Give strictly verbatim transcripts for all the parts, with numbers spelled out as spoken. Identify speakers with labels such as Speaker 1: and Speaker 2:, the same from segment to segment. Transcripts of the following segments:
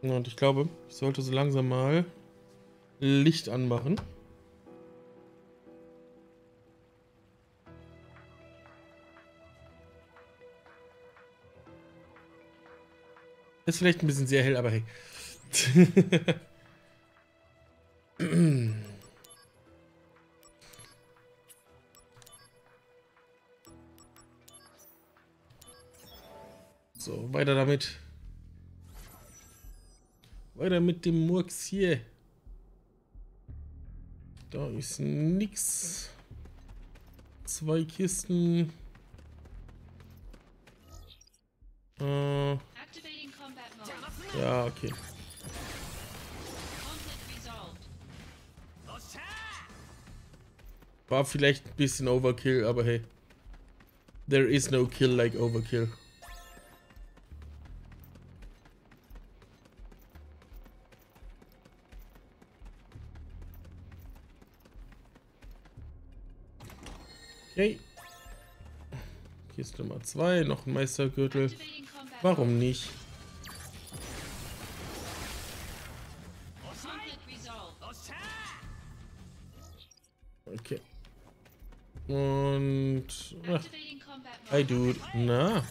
Speaker 1: Und ich glaube, ich sollte so langsam mal Licht anmachen. Ist vielleicht ein bisschen sehr hell, aber hey. So, weiter damit. Weiter mit dem Murks hier. Da ist nix. Zwei Kisten. Äh, ja, okay. War vielleicht ein bisschen Overkill, aber hey. There is no kill like Overkill. Okay. Kiste Nummer zwei, noch ein Meistergürtel. Warum nicht? Okay. Und... Ach. Hi, Dude. Na?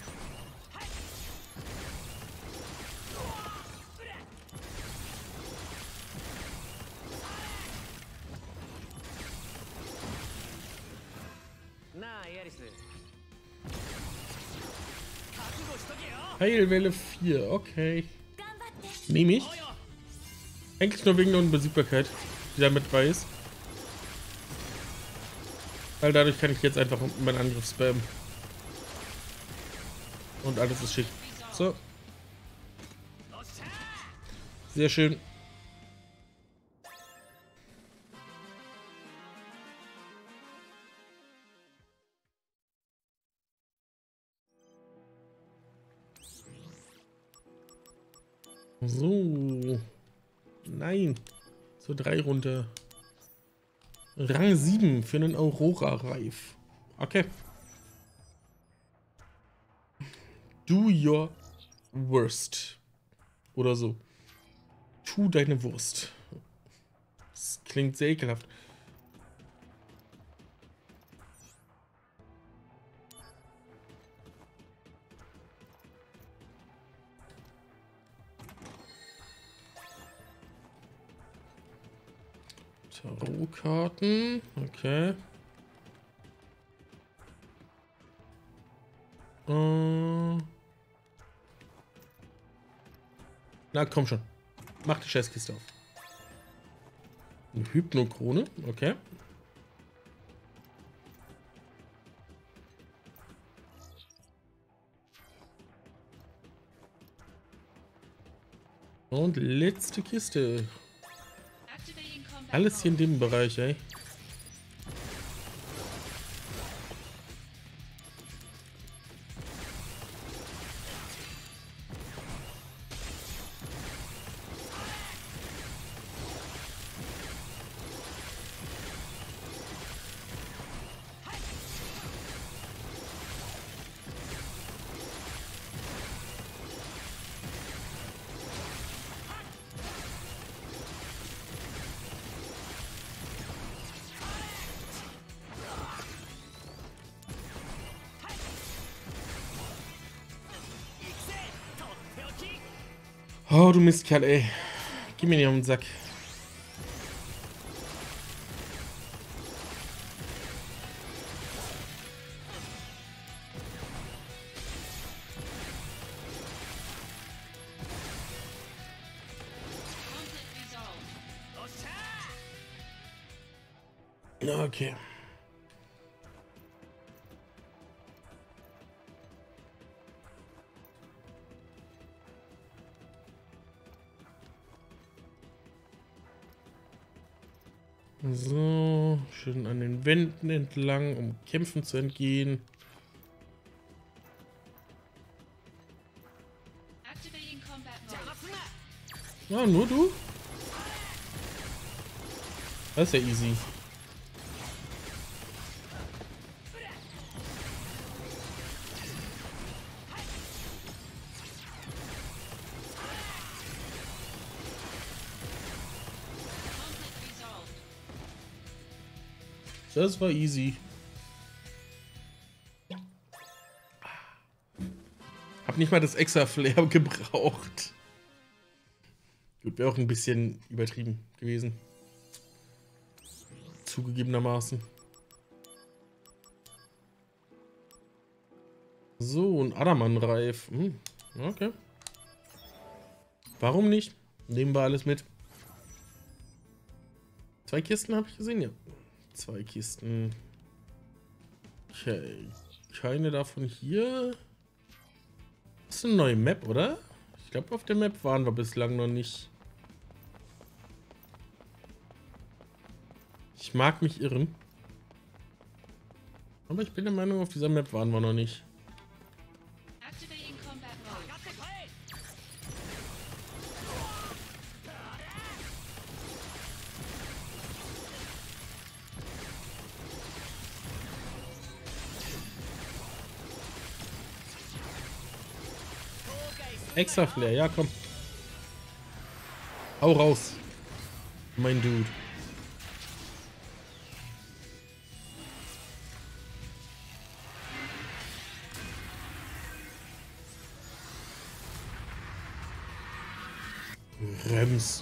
Speaker 1: Heilwelle vier, okay. Nehme ich. Eigentlich nur wegen der Unbesiegbarkeit, die damit bei ist. Weil dadurch kann ich jetzt einfach meinen Angriff spammen. Und alles ist schick. So. Sehr schön. So. Nein. So, drei runter. Rang sieben für einen Aurora-Reif. Okay. Do your worst. Oder so. Tu deine Wurst. Das klingt sehr ekelhaft. Tarotkarten, okay. Äh. Na komm schon. Mach die Scheißkiste auf. Eine Hypnokrone, okay. Und letzte Kiste. Alles hier in dem Bereich, ey. Oh, du Mistkerl, ey. Geh mir nicht um den Sack. Okay. So, schön an den Wänden entlang, um Kämpfen zu entgehen. Ja, nur du? Das ist ja easy. Das war easy. Hab nicht mal das extra Flair gebraucht. Gut, wäre auch ein bisschen übertrieben gewesen. Zugegebenermaßen. So, ein Adamanreif. Hm, okay. Warum nicht? Nehmen wir alles mit. Zwei Kisten habe ich gesehen, ja. Zwei Kisten. Okay. Keine davon hier. Das ist eine neue Map, oder? Ich glaube, auf der Map waren wir bislang noch nicht. Ich mag mich irren. Aber ich bin der Meinung, auf dieser Map waren wir noch nicht. Extra Flair, ja komm. Hau raus. Mein Dude. Rems.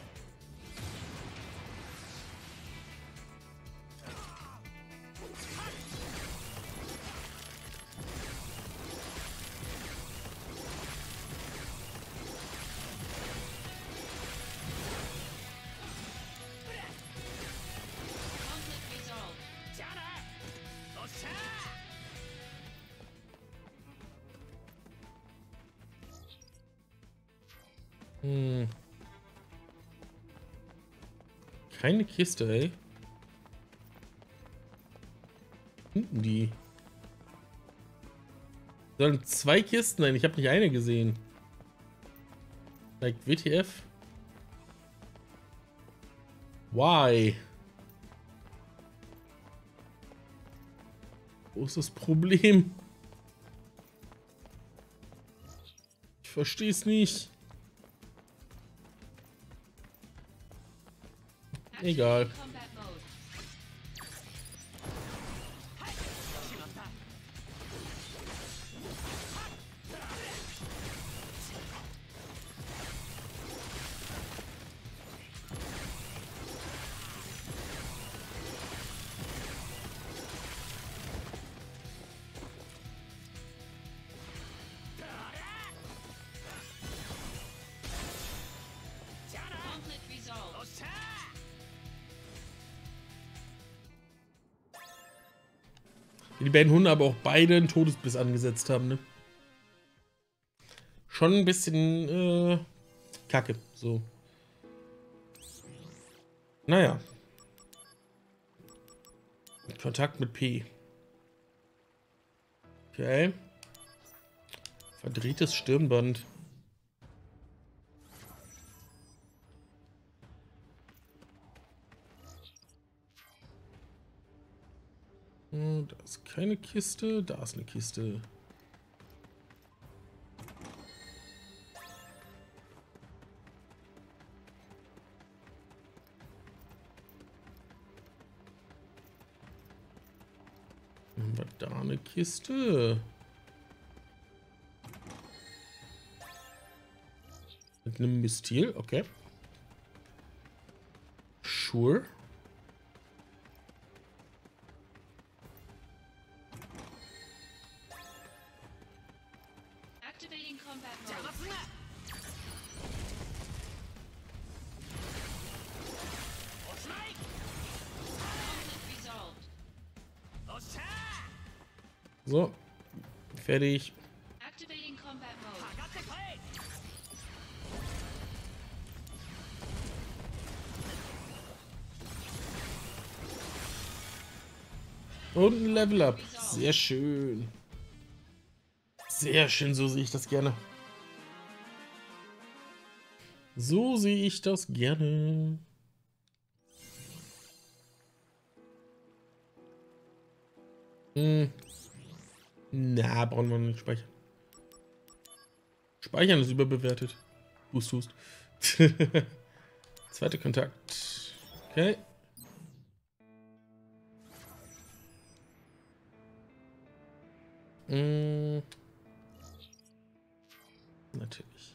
Speaker 1: Hm. Keine Kiste, ey. Hinten die. Sollen zwei Kisten sein? Ich habe nicht eine gesehen. Like W T F? Why? Wo ist das Problem? Ich verstehe es nicht. Egal. Die beiden Hunde aber auch beide einen Todesbiss angesetzt haben, ne? Schon ein bisschen äh, kacke, so. Naja. Kontakt mit P. Okay. Verdrehtes Stirnband. Da ist keine Kiste, da ist eine Kiste. Haben wir da eine Kiste? Mit einem Mistil, okay. Sure. So, fertig. Und ein Level Up. Sehr schön. Sehr schön, so sehe ich das gerne. So sehe ich das gerne. Hm. Na, brauchen wir nicht speichern. Speichern ist überbewertet. Hust, hust. Zweiter Kontakt. Okay. Mm. Natürlich.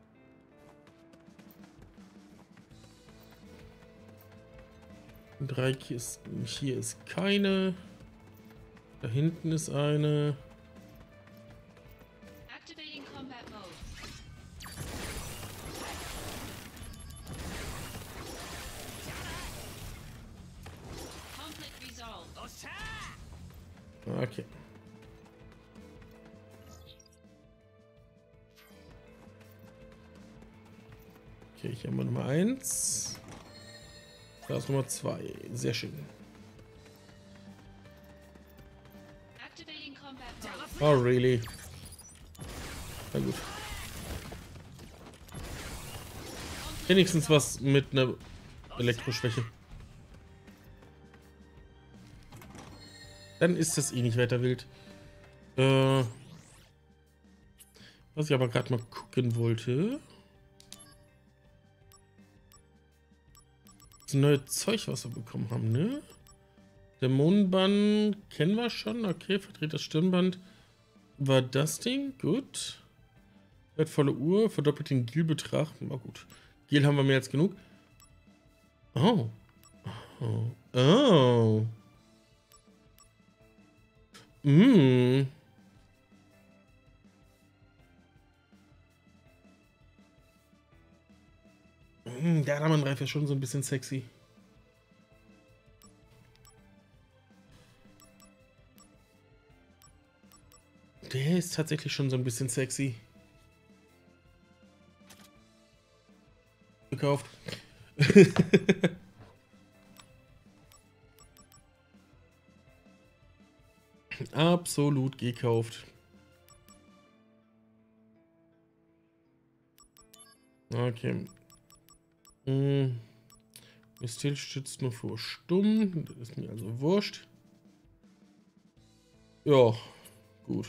Speaker 1: Drei Kisten. Hier ist keine. Da hinten ist eine.
Speaker 2: Activating combat mode. Conflict resolved.
Speaker 1: Okay. Okay, hier haben wir Nummer eins. Da ist Nummer zwei. Sehr schön.
Speaker 2: Activating combat mode.
Speaker 1: Oh, really? Na gut. Wenigstens was mit einer Elektroschwäche. Dann ist das eh nicht weiter wild. Äh, was ich aber gerade mal gucken wollte. Das neue Zeug, was wir bekommen haben, ne? Dämonenbann kennen wir schon. Okay, verdreht das Stirnband. War das Ding? Gut. Wertvolle Uhr, verdoppelt den Gil-Betrag. Na gut. Gil haben wir mehr als genug. Oh. Oh. Oh. Mm. Mm, der Adamantreif ist schon so ein bisschen sexy. Der ist tatsächlich schon so ein bisschen sexy. Gekauft. Absolut gekauft. Okay. Hm. Mistil stützt nur vor stumm. Das ist mir also wurscht. Ja, gut.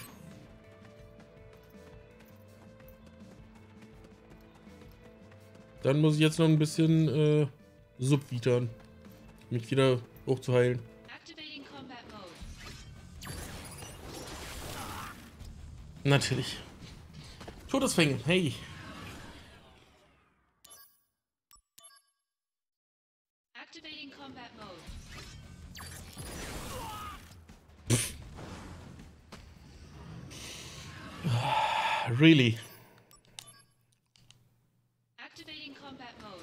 Speaker 1: Dann muss ich jetzt noch ein bisschen äh, subvitern, mich wieder hochzuheilen.
Speaker 2: Activating combat mode.
Speaker 1: Natürlich. Todesfängen, hey.
Speaker 2: Activating combat mode.
Speaker 1: Really?
Speaker 2: Activating combat mode.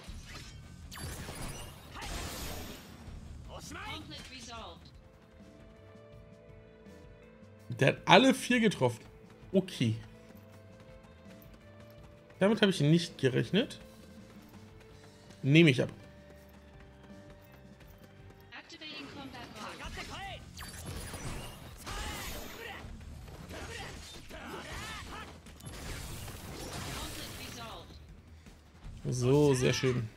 Speaker 2: Conflict resolved.
Speaker 1: Der hat alle vier getroffen. Okay. Damit habe ich nicht gerechnet. Nehme ich ab.
Speaker 2: Activating combat mode. Conflict resolved.
Speaker 1: So, sehr schön.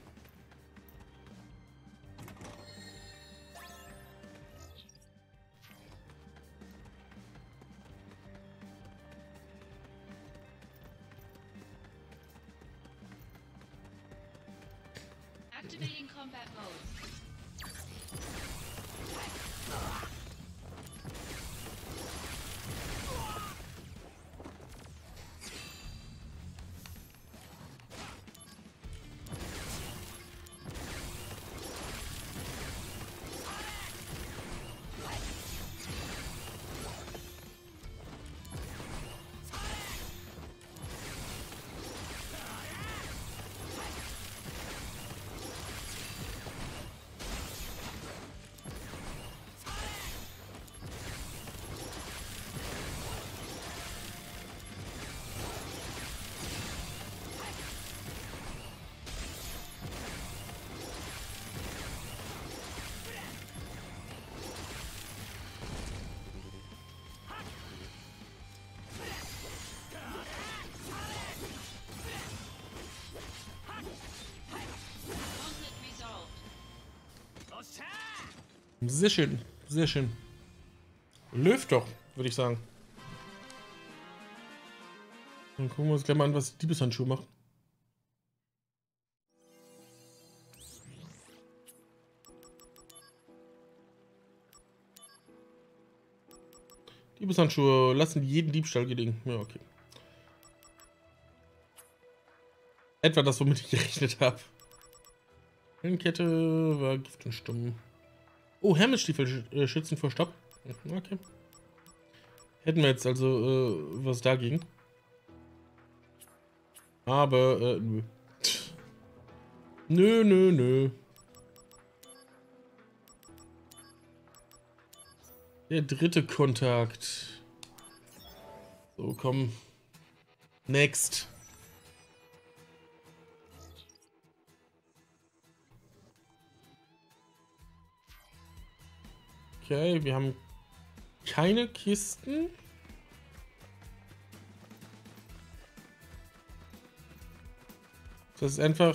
Speaker 2: Activating combat mode. Conflict resolved.
Speaker 1: Sehr schön. Sehr schön. Läuft doch, würde ich sagen. Dann gucken wir uns gleich mal an, was die Diebeshandschuhe macht. Liebeshandschuhe lassen jeden Diebstahl gelingen. Ja, okay. Etwa das, womit ich gerechnet habe. Hellenkette war Gift und Stumm. Oh, Hermesstiefel äh, schützen vor Stopp. Okay. Hätten wir jetzt also äh, was dagegen. Aber, äh, nö. Nö, nö, nö. Der dritte Kontakt. So, komm. Next. Okay, wir haben keine Kisten. Das ist einfach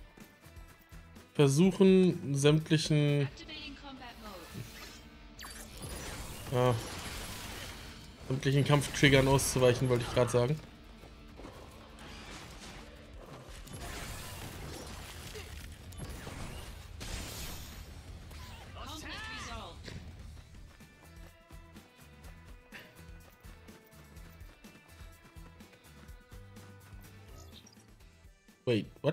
Speaker 1: versuchen, sämtlichen
Speaker 2: Activating combat mode.
Speaker 1: ja, sämtlichen Kampftriggern auszuweichen, wollte ich gerade sagen.
Speaker 2: Conflict resolved.
Speaker 1: Wait, what?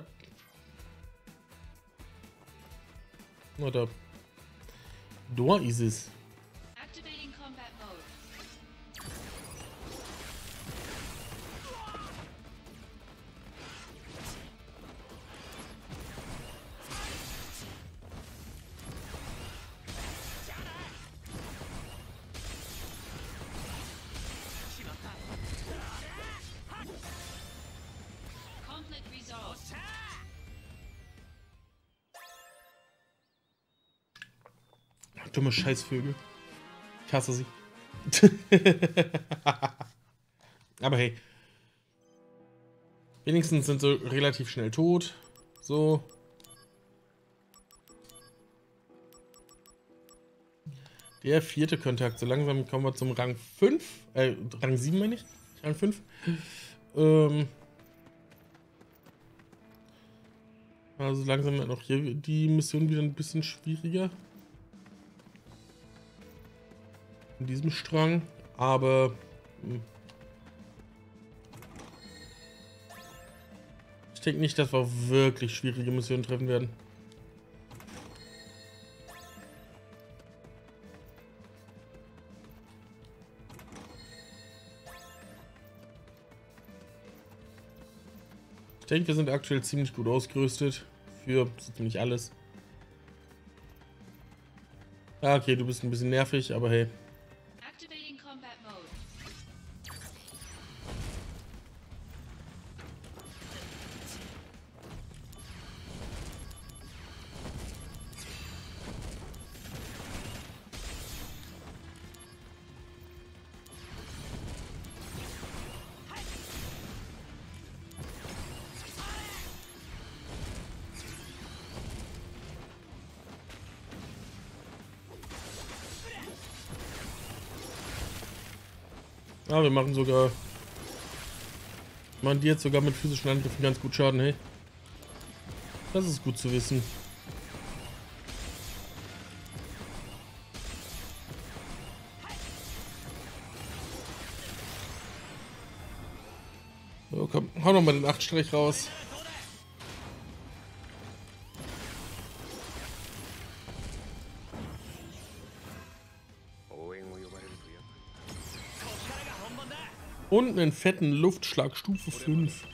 Speaker 1: Oder Door ist es.
Speaker 2: Activating combat mode. Conflict resolved.
Speaker 1: Dumme Scheißvögel. Ich hasse sie. Aber hey. Wenigstens sind sie relativ schnell tot. So. Der vierte Kontakt. So langsam kommen wir zum Rang fünf. Äh, Rang sieben meine ich. Rang fünf. Ähm. Also langsam wird auch hier die Mission wieder ein bisschen schwieriger. In diesem Strang, aber hm. Ich denke nicht, dass wir auf wirklich schwierige Missionen treffen werden. Ich denke, wir sind aktuell ziemlich gut ausgerüstet für so ziemlich alles. Ah, okay, du bist ein bisschen nervig, aber hey.
Speaker 2: Activating combat mode.
Speaker 1: Ah, wir machen sogar. Machen die jetzt sogar mit physischen Angriffen ganz gut Schaden, hey. Das ist gut zu wissen. So, komm, hau noch mal den acht Streich raus. Und einen fetten Luftschlag Stufe fünf.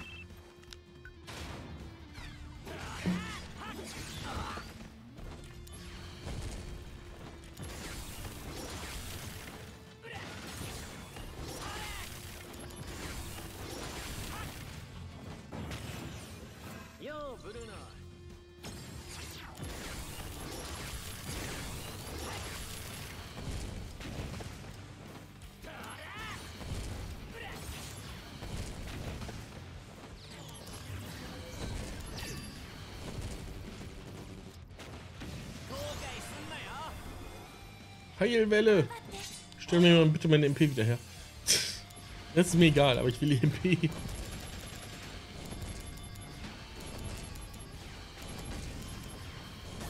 Speaker 1: Heilwelle! Stell mir mal bitte meine M P wieder her. Das ist mir egal, aber ich will die M P.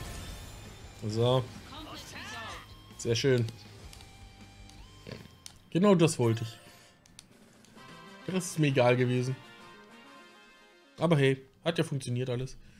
Speaker 1: So.
Speaker 2: Conflict resolved.
Speaker 1: Sehr schön. Genau das wollte ich. Der Rest ist mir egal gewesen. Aber hey, hat ja funktioniert alles.